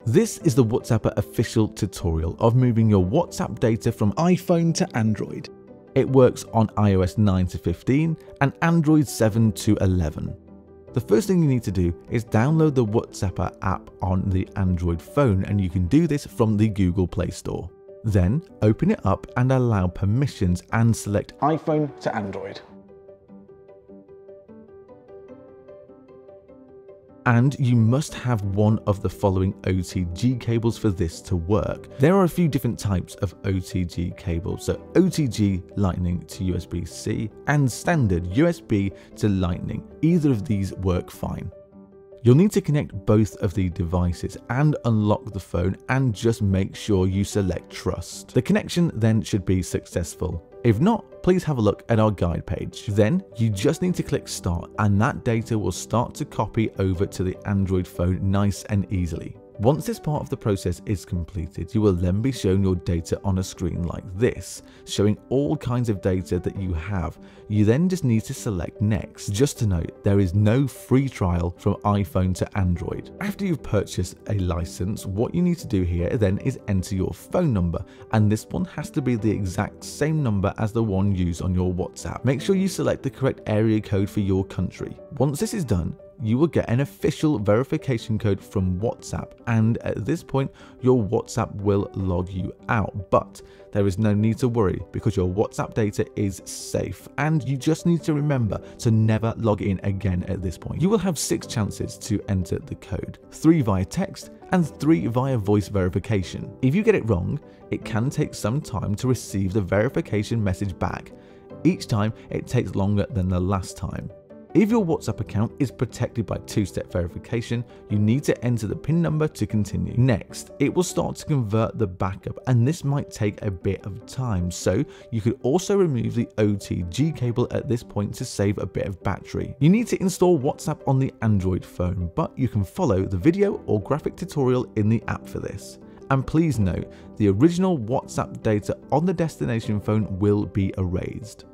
This is the Wutsapper official tutorial of moving your WhatsApp data from iPhone to Android. It works on iOS 9 to 15 and Android 7 to 11. The first thing you need to do is download the Wutsapper app on the Android phone, and you can do this from the Google Play Store. Then open it up and allow permissions and select iPhone to Android. And you must have one of the following OTG cables for this to work. There are a few different types of OTG cables, so OTG Lightning to USB-C and standard USB to Lightning. Either of these work fine. You'll need to connect both of the devices and unlock the phone, and just make sure you select Trust. The connection then should be successful. If not, please have a look at our guide page. Then you just need to click Start, and that data will start to copy over to the Android phone nice and easily. Once this part of the process is completed, you will then be shown your data on a screen like this, showing all kinds of data that you have. You then just need to select Next. Just to note, there is no free trial from iPhone to Android. After you've purchased a license, what you need to do here then is enter your phone number, and this one has to be the exact same number as the one used on your WhatsApp. Make sure you select the correct area code for your country. Once this is done, you will get an official verification code from WhatsApp, and at this point your WhatsApp will log you out, but there is no need to worry because your WhatsApp data is safe, and you just need to remember to never log in again at this point. You will have 6 chances to enter the code, 3 via text and 3 via voice verification. If you get it wrong, it can take some time to receive the verification message back. Each time it takes longer than the last time. If your WhatsApp account is protected by 2-step verification, you need to enter the PIN number to continue. Next, it will start to convert the backup, and this might take a bit of time, so you could also remove the OTG cable at this point to save a bit of battery. You need to install WhatsApp on the Android phone, but you can follow the video or graphic tutorial in the app for this. And please note, the original WhatsApp data on the destination phone will be erased.